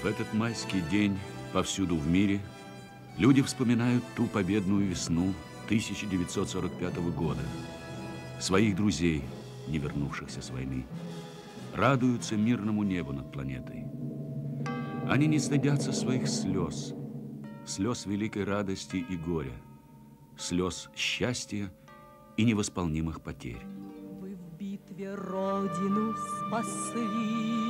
В этот майский день повсюду в мире люди вспоминают ту победную весну 1945 года, своих друзей, не вернувшихся с войны, радуются мирному небу над планетой. Они не стыдятся своих слез, слез великой радости и горя, слез счастья и невосполнимых потерь. Вы в битве Родину спасли,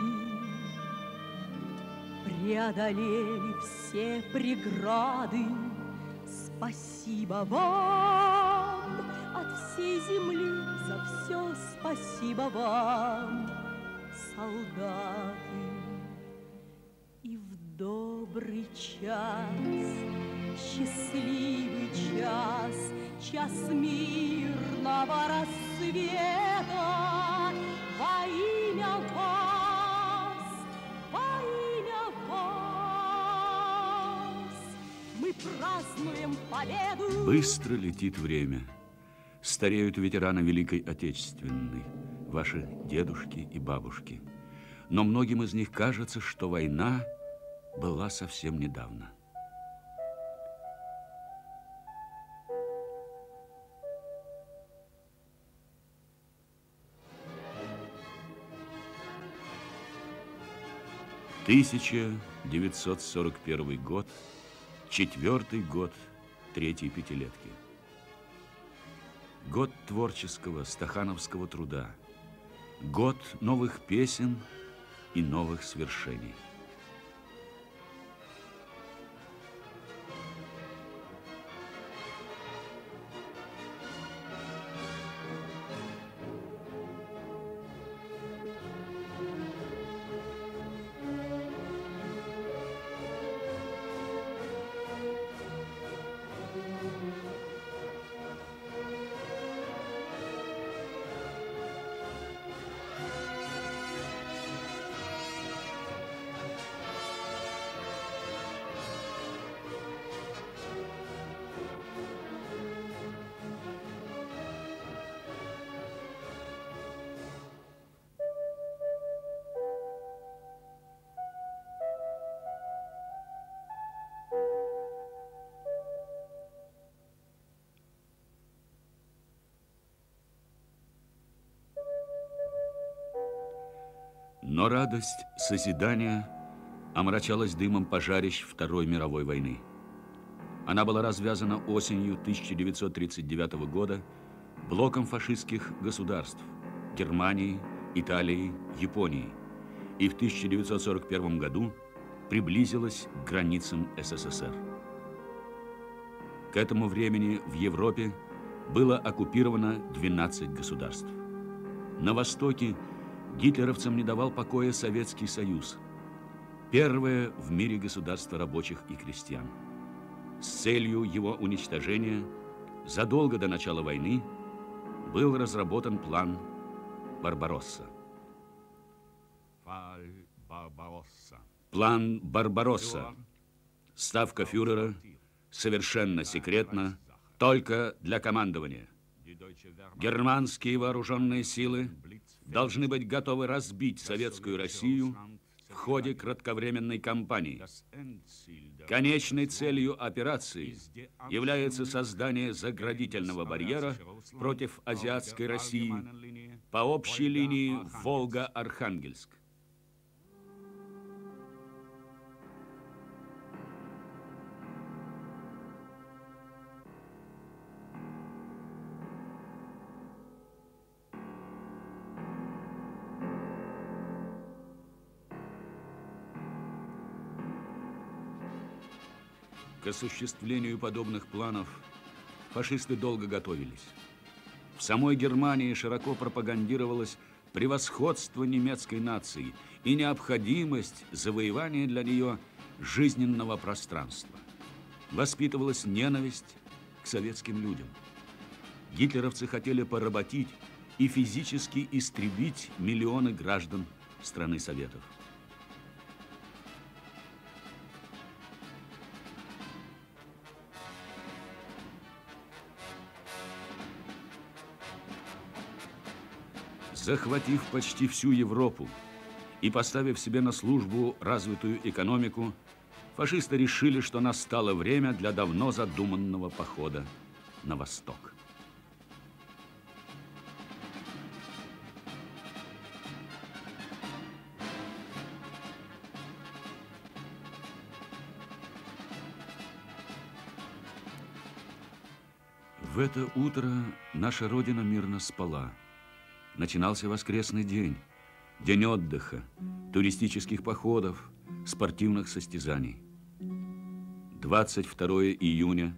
преодолели все преграды. Спасибо вам от всей земли, за все спасибо вам, солдаты. И в добрый час, счастливый час, час мирного рассвета, во имя вас, во имя вас мы празднуем победу. Быстро летит время. Стареют ветераны Великой Отечественной, ваши дедушки и бабушки. Но многим из них кажется, что война была совсем недавно. «1941 год, 4-й год третьей пятилетки. Год творческого стахановского труда, год новых песен и новых свершений. Но радость созидания омрачалась дымом пожарищ Второй мировой войны. Она была развязана осенью 1939 года блоком фашистских государств Германии, Италии, Японии и в 1941 году приблизилась к границам СССР. К этому времени в Европе было оккупировано 12 государств. На востоке гитлеровцам не давал покоя Советский Союз, первое в мире государство рабочих и крестьян. С целью его уничтожения задолго до начала войны был разработан план Барбаросса. План Барбаросса. Ставка фюрера совершенно секретно, только для командования. Германские вооруженные силы должны быть готовы разбить советскую Россию в ходе кратковременной кампании. Конечной целью операции является создание заградительного барьера против азиатской России по общей линии Волга-Архангельск. К осуществлению подобных планов фашисты долго готовились. В самой Германии широко пропагандировалось превосходство немецкой нации и необходимость завоевания для нее жизненного пространства. Воспитывалась ненависть к советским людям. Гитлеровцы хотели поработить и физически истребить миллионы граждан страны Советов. Захватив почти всю Европу И поставив себе на службу развитую экономику, фашисты решили, что настало время для давно задуманного похода на восток. В это утро наша Родина мирно спала. Начинался воскресный день, день отдыха, туристических походов, спортивных состязаний. 22 июня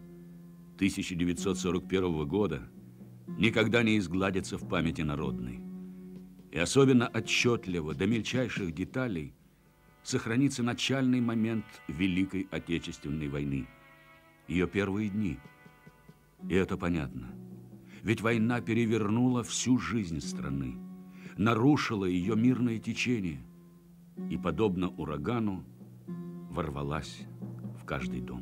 1941 года никогда не изгладится в памяти народной. И особенно отчетливо, до мельчайших деталей, сохранится начальный момент Великой Отечественной войны, ее первые дни. И это понятно. Ведь война перевернула всю жизнь страны, нарушила ее мирное течение и, подобно урагану, ворвалась в каждый дом.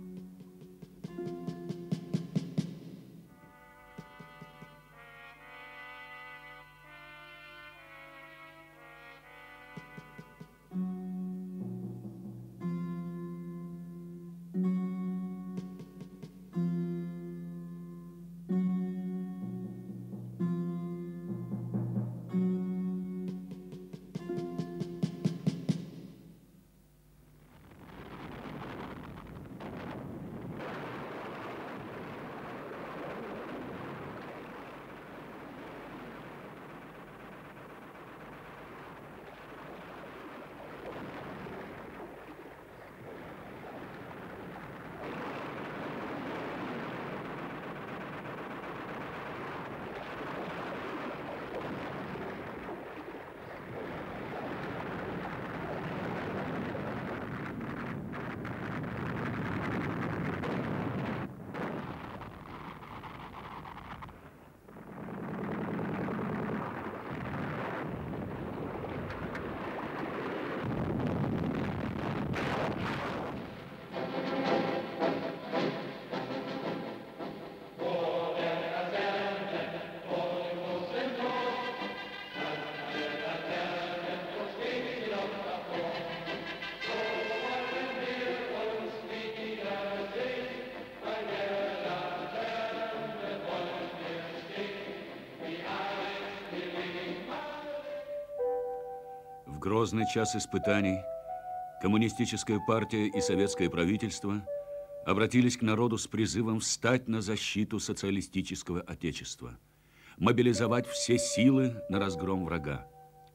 В грозный час испытаний коммунистическая партия и советское правительство обратились к народу с призывом встать на защиту социалистического отечества, мобилизовать все силы на разгром врага.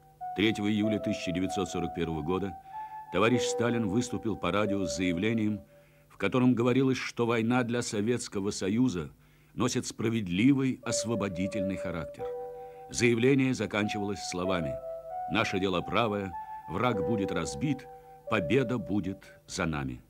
3 июля 1941 года товарищ Сталин выступил по радио с заявлением, в котором говорилось, что война для Советского Союза носит справедливый освободительный характер. Заявление заканчивалось словами: «Наше дело правое, враг будет разбит, победа будет за нами».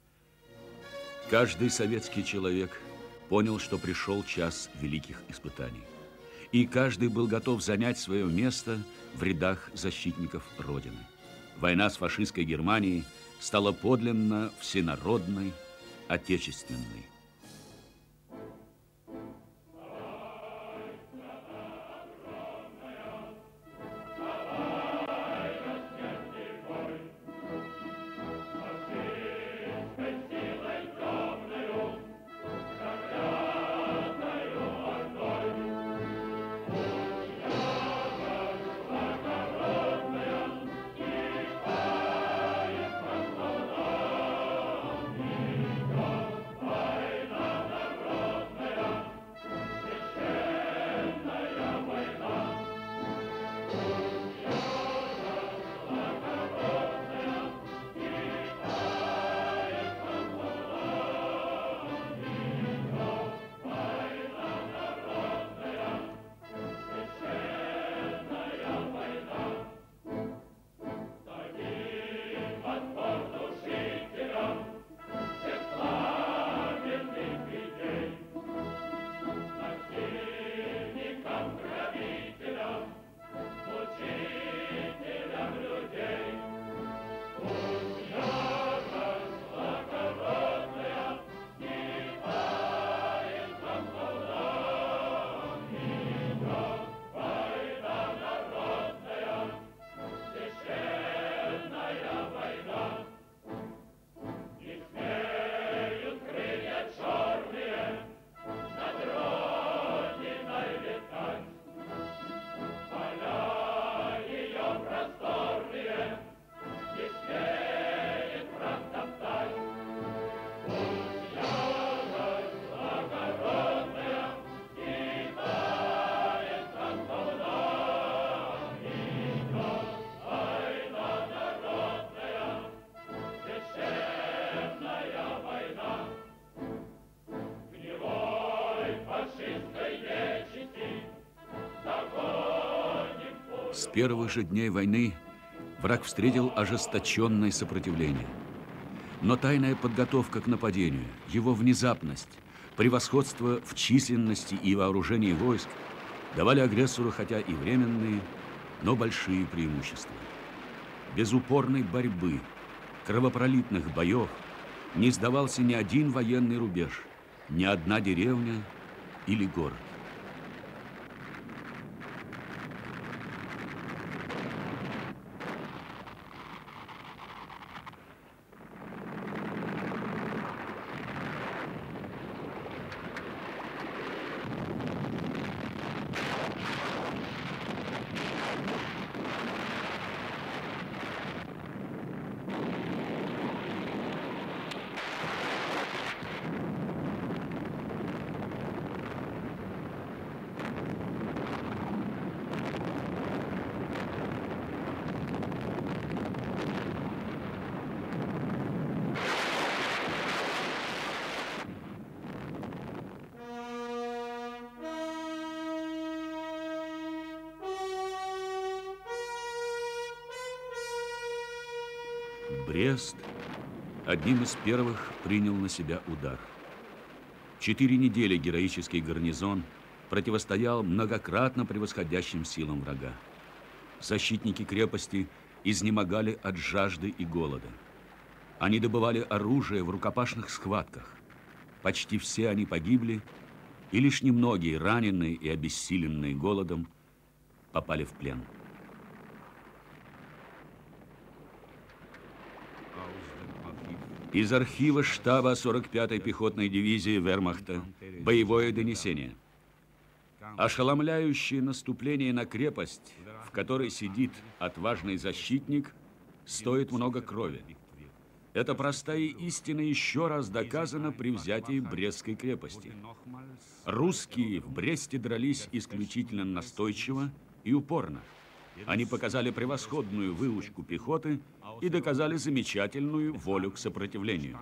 Каждый советский человек понял, что пришел час великих испытаний. И каждый был готов занять свое место в рядах защитников Родины. Война с фашистской Германией стала подлинно всенародной, отечественной. Bye. С первых же дней войны враг встретил ожесточенное сопротивление. Но тайная подготовка к нападению, его внезапность, превосходство в численности и вооружении войск давали агрессору хотя и временные, но большие преимущества. Без упорной борьбы, кровопролитных боев не сдавался ни один военный рубеж, ни одна деревня или город. Брест одним из первых принял на себя удар. 4 недели героический гарнизон противостоял многократно превосходящим силам врага. Защитники крепости изнемогали от жажды и голода. Они добывали оружие в рукопашных схватках. Почти все они погибли, и лишь немногие, раненые и обессиленные голодом, попали в плен. Из архива штаба 45-й пехотной дивизии Вермахта боевое донесение. Ошеломляющее наступление на крепость, в которой сидит отважный защитник, стоит много крови. Эта простая истина еще раз доказана при взятии Брестской крепости. Русские в Бресте дрались исключительно настойчиво и упорно. Они показали превосходную выучку пехоты и доказали замечательную волю к сопротивлению.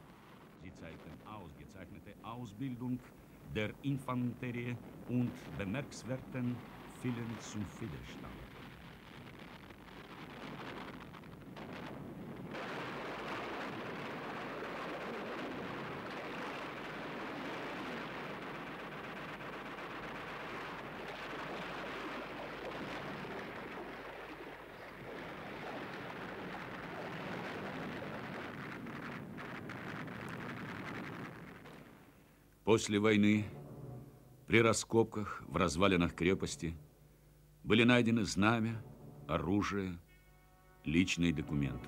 После войны при раскопках в развалинах крепости были найдены знамя, оружие, личные документы.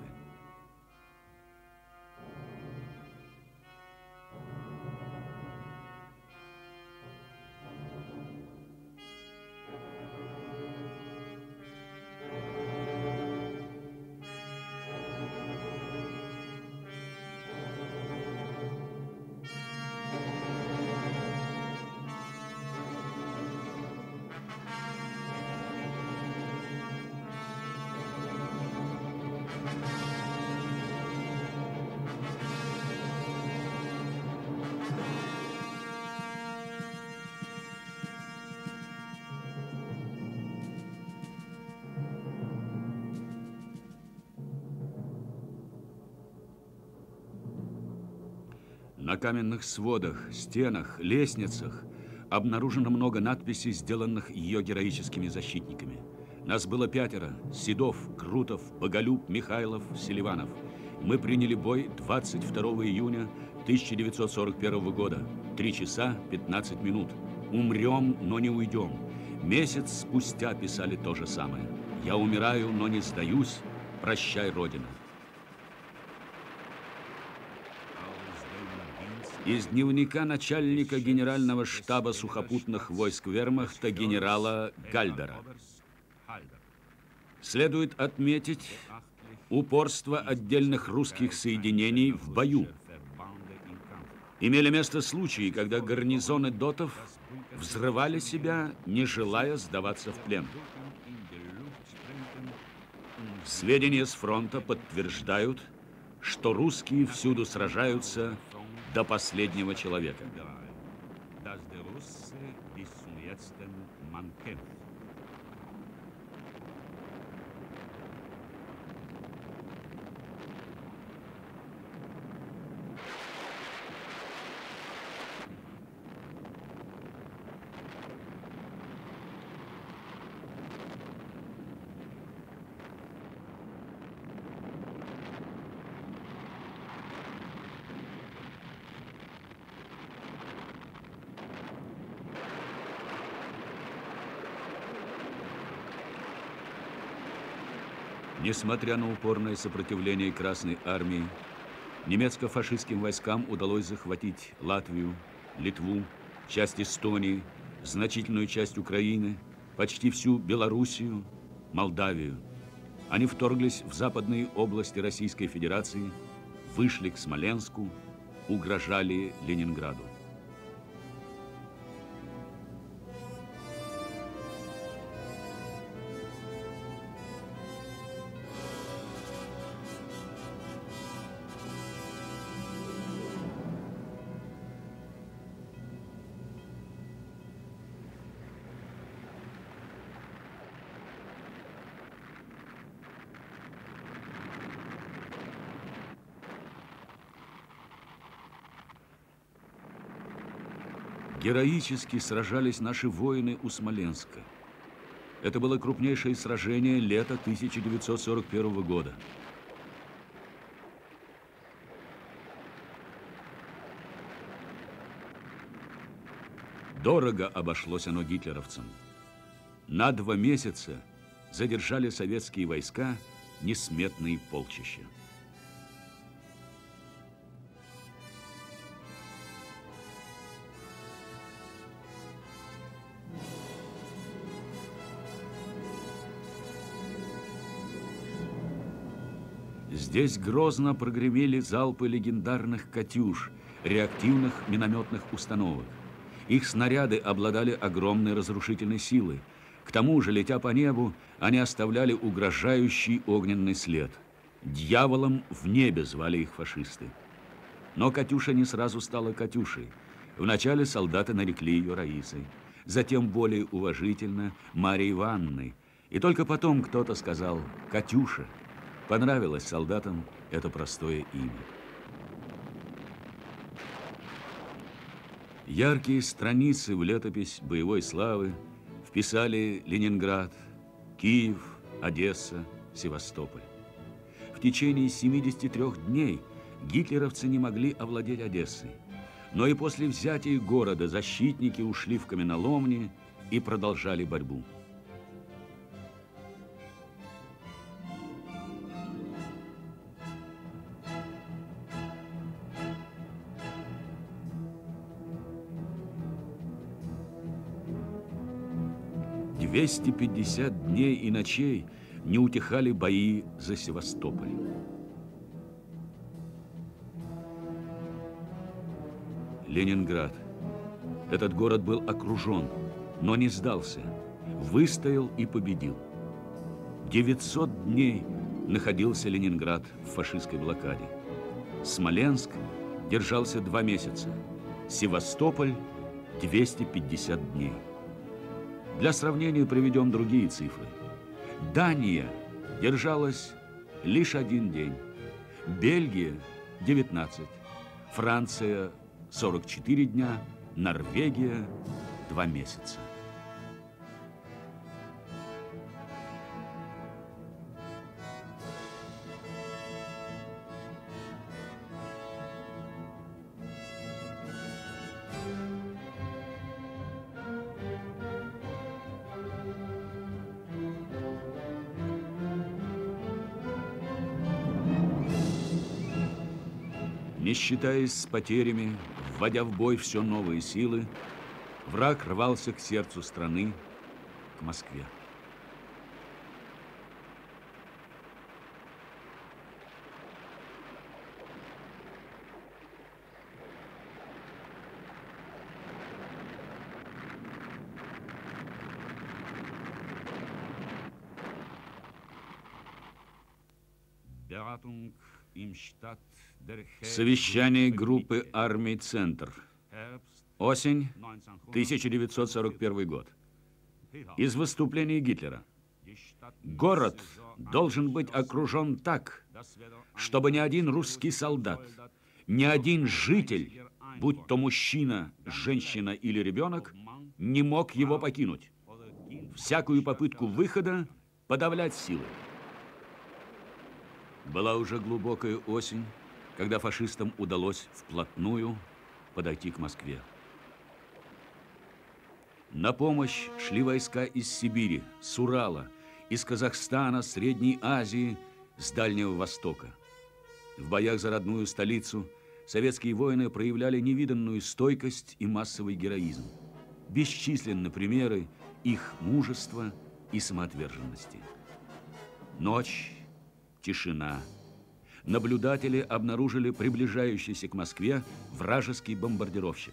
На каменных сводах, стенах, лестницах обнаружено много надписей, сделанных ее героическими защитниками. Нас было 5: Седов, Крутов, Боголюб, Михайлов, Селиванов. Мы приняли бой 22 июня 1941 года. 3 часа 15 минут. Умрем, но не уйдем. Месяц спустя писали то же самое. Я умираю, но не сдаюсь. Прощай, Родина. Из дневника начальника генерального штаба сухопутных войск Вермахта генерала Гальдера. Следует отметить упорство отдельных русских соединений в бою. Имели место случаи, когда гарнизоны дотов взрывали себя, не желая сдаваться в плен. Сведения с фронта подтверждают, что русские всюду сражаются до последнего человека. Несмотря на упорное сопротивление Красной армии, немецко-фашистским войскам удалось захватить Латвию, Литву, часть Эстонии, значительную часть Украины, почти всю Белоруссию, Молдавию. Они вторглись в западные области Российской Федерации, вышли к Смоленску, угрожали Ленинграду. Героически сражались наши воины у Смоленска. Это было крупнейшее сражение лета 1941 года. Дорого обошлось оно гитлеровцам. На 2 месяца задержали советские войска несметные полчища. Здесь грозно прогремели залпы легендарных «Катюш», реактивных минометных установок. Их снаряды обладали огромной разрушительной силой. К тому же, летя по небу, они оставляли угрожающий огненный след. «Дьяволом в небе» звали их фашисты. Но «Катюша» не сразу стала «Катюшей». Вначале солдаты нарекли ее Раисой, затем более уважительно Марьей Ивановной. И только потом кто-то сказал «Катюша». Понравилось солдатам это простое имя. Яркие страницы в летопись боевой славы вписали Ленинград, Киев, Одесса, Севастополь. В течение 73 дней гитлеровцы не могли овладеть Одессой. Но и после взятия города защитники ушли в каменоломни и продолжали борьбу. – 250 дней и ночей не утихали бои за Севастополь. Ленинград. Этот город был окружен, но не сдался, выстоял и победил. 900 дней находился Ленинград в фашистской блокаде. Смоленск держался 2 месяца, Севастополь – 250 дней. Для сравнения приведем другие цифры. Дания держалась лишь 1 день, Бельгия – 19, Франция – 44 дня, Норвегия – 2 месяца. Не считаясь с потерями, вводя в бой все новые силы, враг рвался к сердцу страны, к Москве. Совещание группы армий «Центр». Осень, 1941 год. Из выступления Гитлера. Город должен быть окружен так, чтобы ни один русский солдат, ни один житель, будь то мужчина, женщина или ребенок, не мог его покинуть. Всякую попытку выхода подавлять силой. Была уже глубокая осень, когда фашистам удалось вплотную подойти к Москве. На помощь шли войска из Сибири, с Урала, из Казахстана, Средней Азии, с Дальнего Востока. В боях за родную столицу советские воины проявляли невиданную стойкость и массовый героизм. Бесчисленны примеры их мужества и самоотверженности. Ночь, тишина. Наблюдатели обнаружили приближающийся к Москве вражеский бомбардировщик.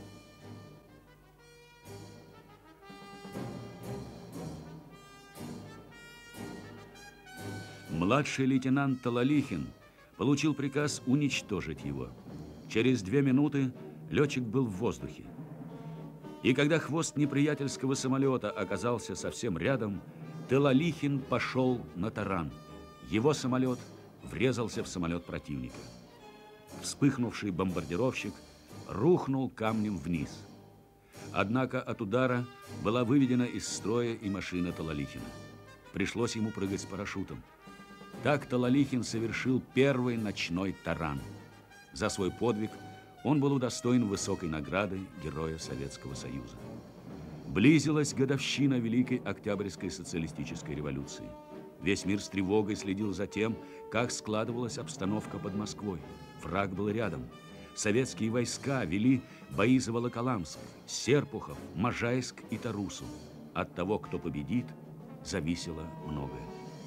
Младший лейтенант Талалихин получил приказ уничтожить его. Через 2 минуты летчик был в воздухе. И когда хвост неприятельского самолета оказался совсем рядом, Талалихин пошел на таран. Его самолет врезался в самолет противника. Вспыхнувший бомбардировщик рухнул камнем вниз. Однако от удара была выведена из строя и машина Талалихина. Пришлось ему прыгать с парашютом. Так Талалихин совершил первый ночной таран. За свой подвиг он был удостоен высокой награды Героя Советского Союза. Близилась годовщина Великой Октябрьской социалистической революции. Весь мир с тревогой следил за тем, как складывалась обстановка под Москвой. Враг был рядом. Советские войска вели бои за Волоколамск, Серпухов, Можайск и Тарусу. От того, кто победит, зависело многое.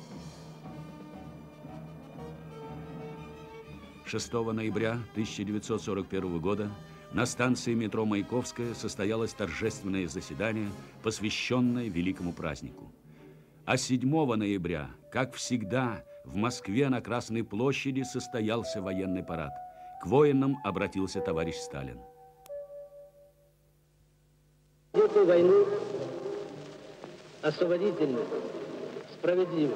6 ноября 1941 года на станции метро Маяковская состоялось торжественное заседание, посвященное великому празднику. А 7 ноября, как всегда, в Москве на Красной площади состоялся военный парад. К воинам обратился товарищ Сталин. Эту войну освободительную, справедливую.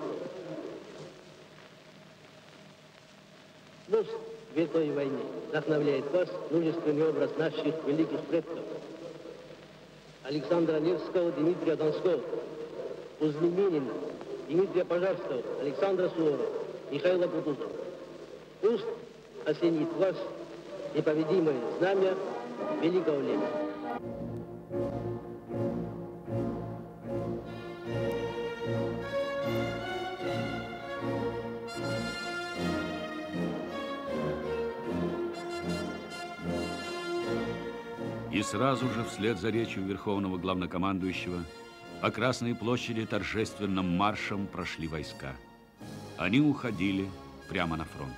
Пусть в этой войне вдохновляет вас мужественный образ наших великих предков. Александра Невского, Дмитрия Донского, Кузьминина, Дмитрия Пожарского, Александра Суворова, Михаила Кутузова. Пусть осенит вас непобедимое знамя великого Ленина. И сразу же, вслед за речью Верховного Главнокомандующего, по Красной площади торжественным маршем прошли войска. Они уходили прямо на фронт.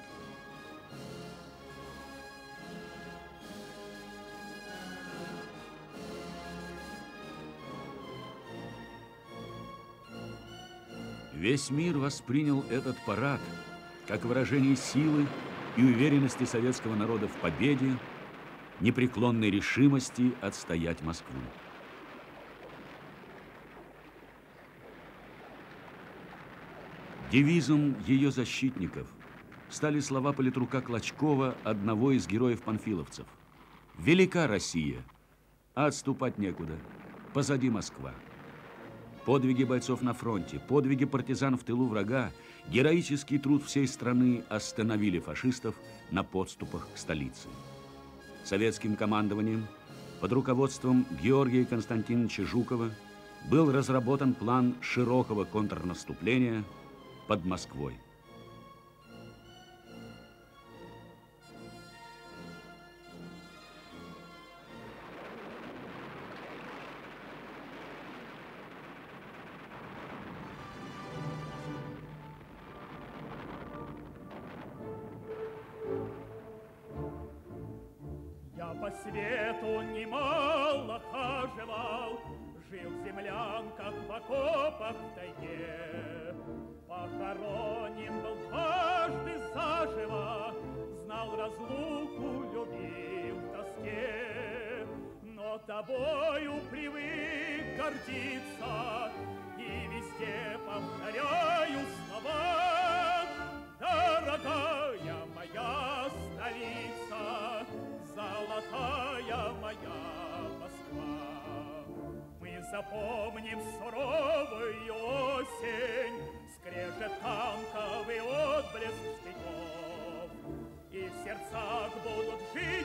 Весь мир воспринял этот парад как выражение силы и уверенности советского народа в победе, непреклонной решимости отстоять Москву. Девизом ее защитников стали слова политрука Клочкова, одного из героев-панфиловцев. «Велика Россия, а отступать некуда. Позади Москва». Подвиги бойцов на фронте, подвиги партизан в тылу врага, героический труд всей страны остановили фашистов на подступах к столице. Советским командованием под руководством Георгия Константиновича Жукова был разработан план широкого контрнаступления под Москвой. Я по свету немало хаживал, жил в землянках, в окопах, в тайге. Похоронен был дважды заживо, знал разлуку, любил в тоске. Но тобою привык гордиться и везде повторяю слова. Дорогая моя столица, золотая моя Москва. Мы запомним суровую осень, скрежет танков и отблеск штыков. И в сердцах будут жить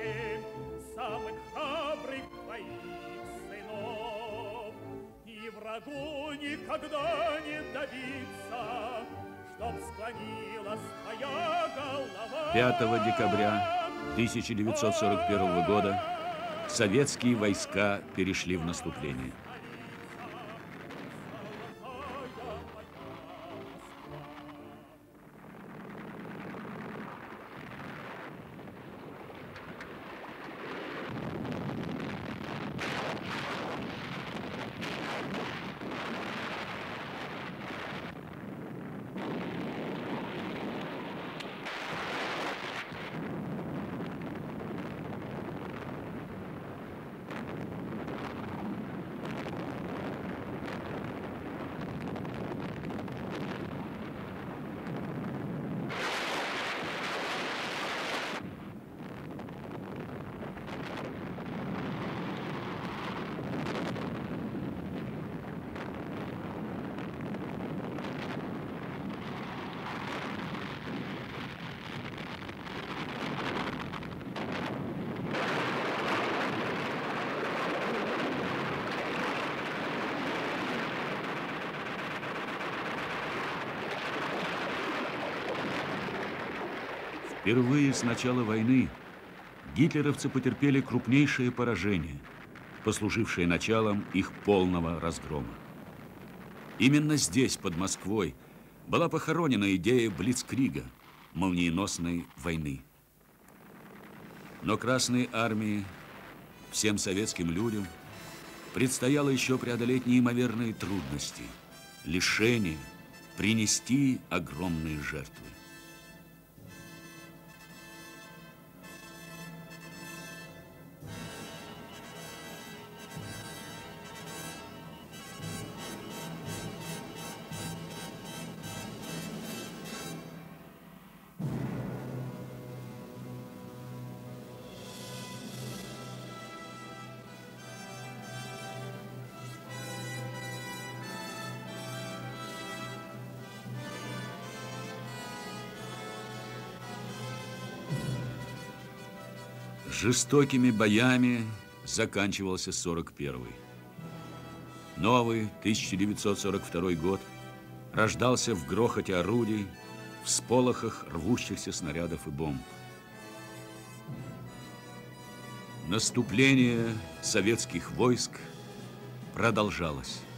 28 самых храбрых твоих сынов. И враг врагу никогда не добиться, чтоб склонилась твоя голова. 5 декабря 1941 года советские войска перешли в наступление. Впервые с начала войны гитлеровцы потерпели крупнейшее поражение, послужившее началом их полного разгрома. Именно здесь, под Москвой, была похоронена идея блицкрига, молниеносной войны. Но Красной армии, всем советским людям, предстояло еще преодолеть неимоверные трудности, лишения, принести огромные жертвы. Жестокими боями заканчивался 41-й. Новый 1942 год рождался в грохоте орудий, в сполохах рвущихся снарядов и бомб. Наступление советских войск продолжалось.